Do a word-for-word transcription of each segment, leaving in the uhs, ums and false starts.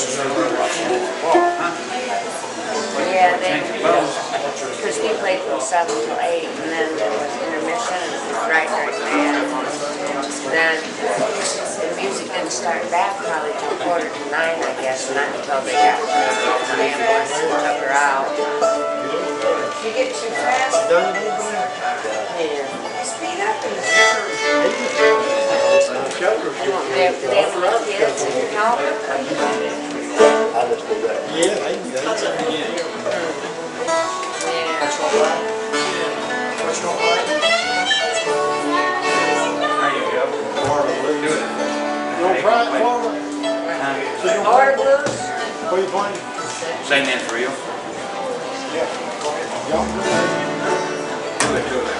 Yeah, they, because we played from seven till eight, and then there was intermission, and it was right during band. Then the music didn't start back probably till quarter to nine, I guess, not until they got the ambulance and took her out. You get too fast? Yeah. Speed up and do they have enough kids that can help? I just do that. Yeah, they can go. Yeah. There you go. Do it. You want to try it, Florida? Florida Blues? What are you playing? Sing that for real. Y'all Do it, do it.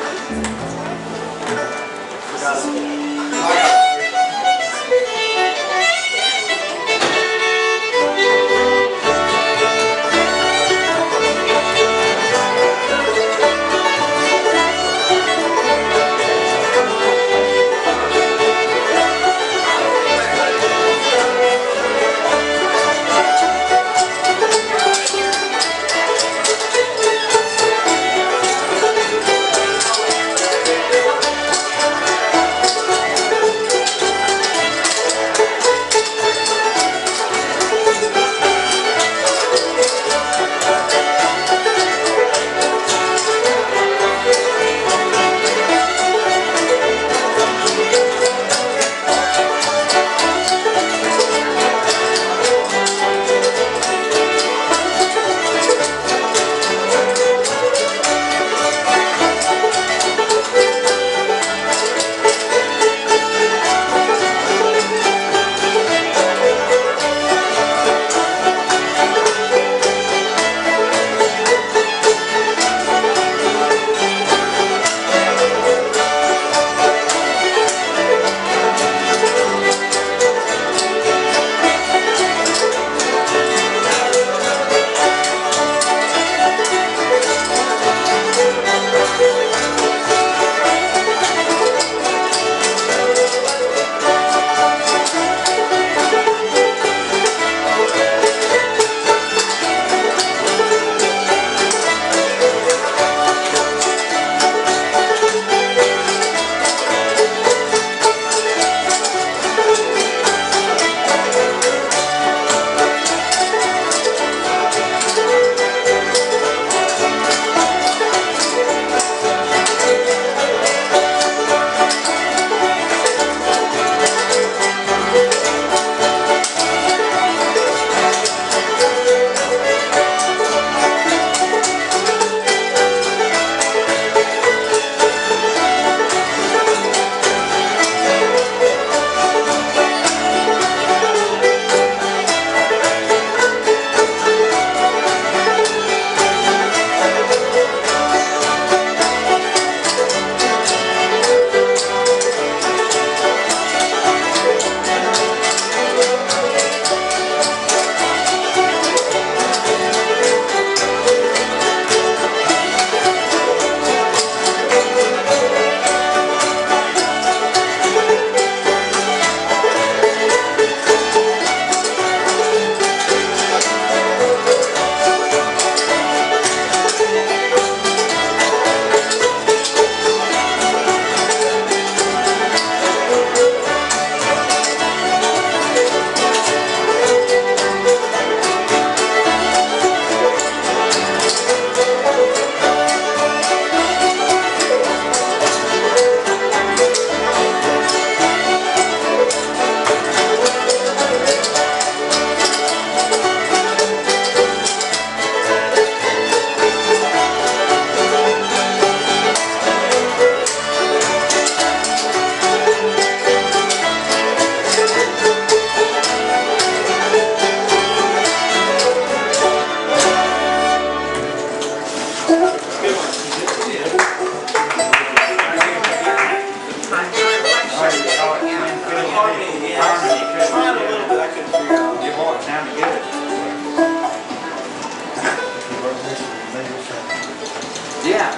Yeah.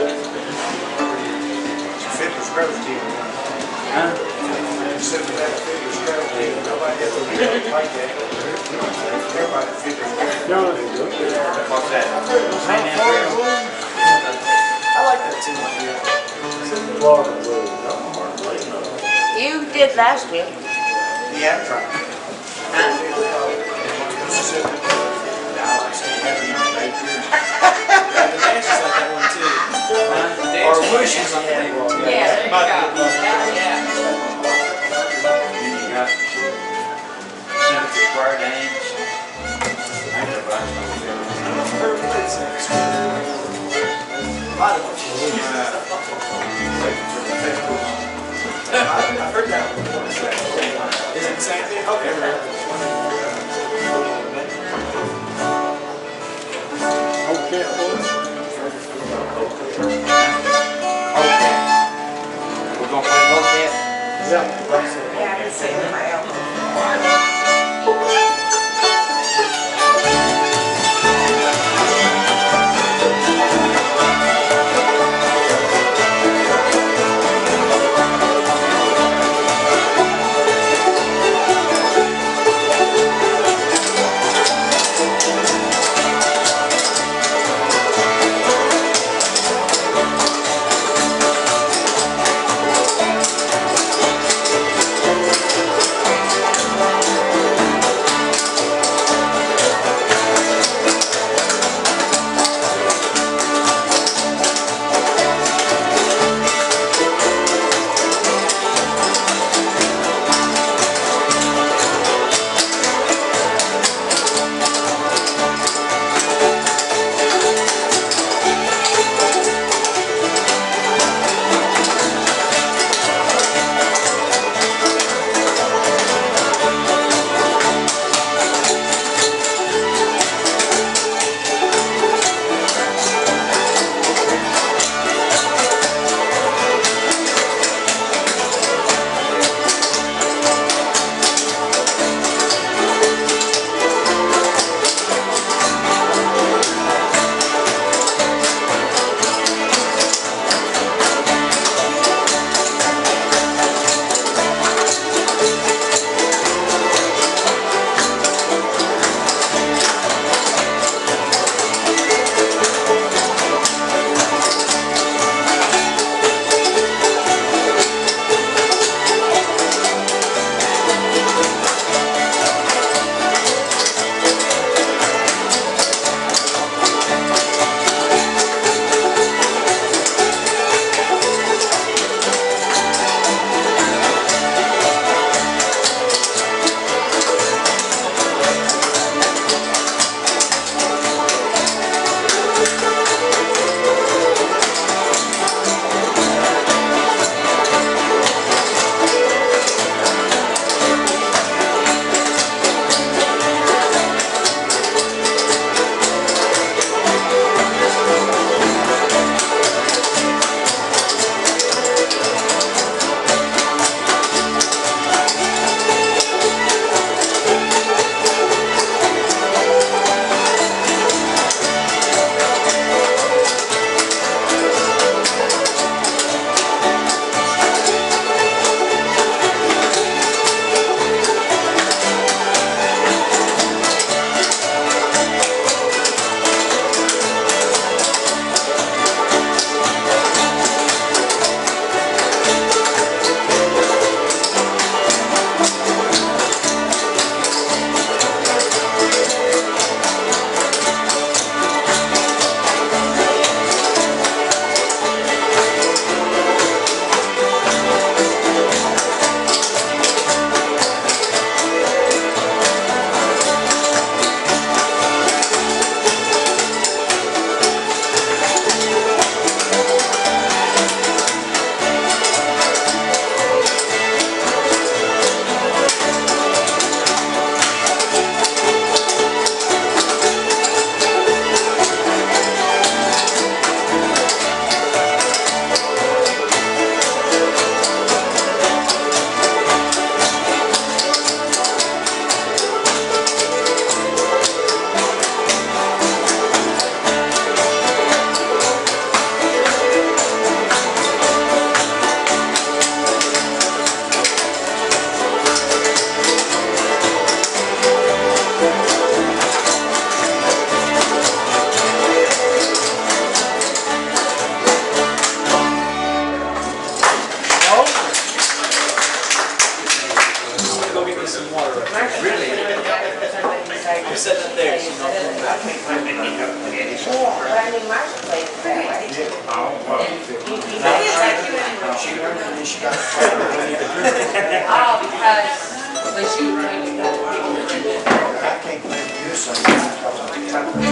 Fitness scrubs team. Huh? Except for that fitness scrubs team, nobody ever like that. Everybody figures. No, they do. What's that? I like that too. Florida Blues. You did last week. Yeah, I'm trying. Huh? Yeah, the dance is like that one too. Or Whoosh is like that one. Yeah, there you But- go. Yeah. You got Senator Squire Danes. I've heard that one before. Is it the same thing? Okay. Okay, Blues. Okay. We're gonna play both yet? Yeah. Yeah, I can see it in my elbow. me some water. Marcia, Really? I'm I'm sitting up there. She's not coming back. But I mean, Marcia plays that, right? And you, you know, She learned and then she got. oh, because when she, when you go. I can't play you something.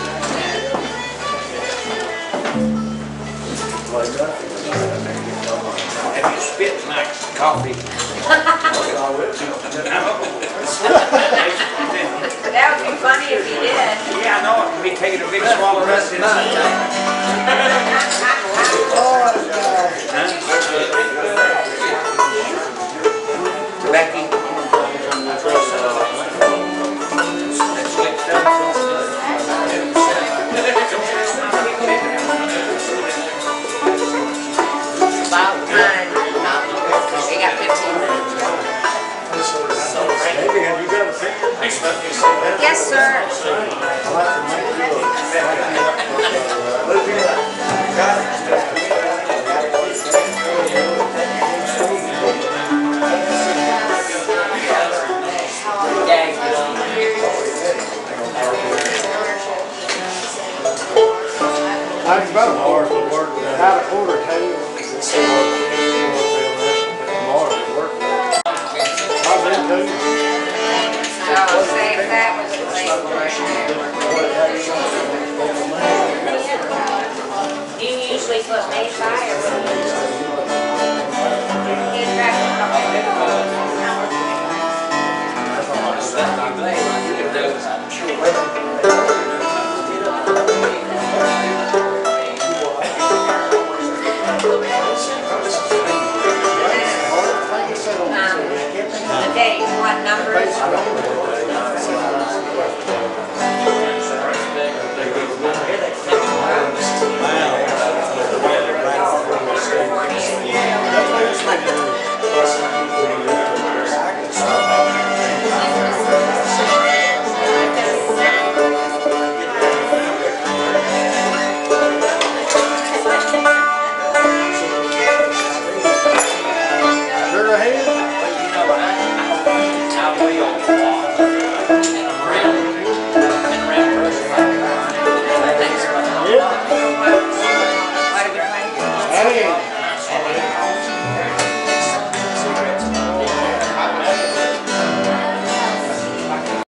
Have you spit my coffee? That would be funny if you did. Yeah, I know it. We taking a big swallow rest of the night. Becky. About time. They got fifteen minutes. Maybe, have you got a picture? Yes, sir. I was about a hour to work, about a quarter to. Tomorrow to work. I've been to you. So, say if that was the late one. Do you usually put May by or what do you do? Keep track of um, the date, what numbers?